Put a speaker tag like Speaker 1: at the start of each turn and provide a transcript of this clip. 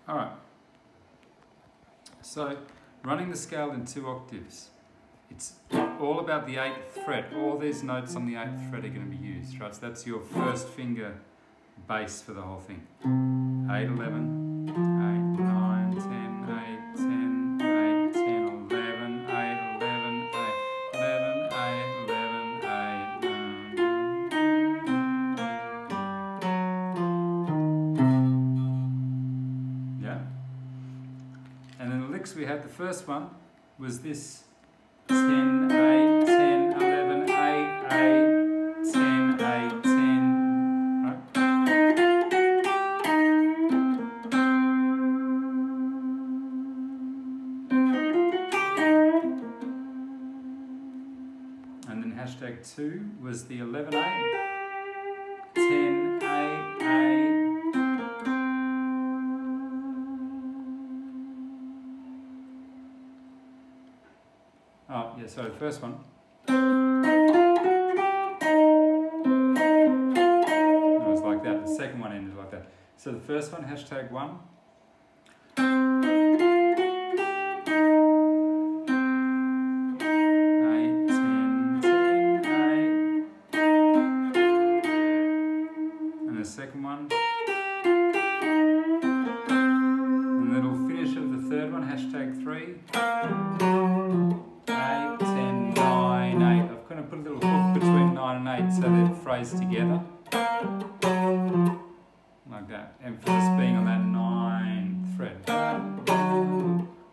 Speaker 1: All right. So, running the scale in 2 octaves. It's all about the 8th fret. All these notes on the 8th fret are going to be used, right? So that's your first finger bass for the whole thing. 8, 11, 8, 9, 10, 8, 10, 8, 10, 11, 8, 11, 8, 11, 8, 11, 8, 9. Yeah? And then the licks we had, the first one was this 10, 8, 10, 11, 8, 8, 10, 8, 10, right? And then hashtag 2 was the 11, 8, 10, 8, 8. Oh, yeah, so the first one. It was like that. The second one ended like that. So the first one, hashtag 1. Second one, and then it'll finish of the third one, hashtag 3, 8, 10, 9, 8. I've kind of put a little hook between 9 and 8 so they're phrased together, like that. Emphasis being on that 9th fret.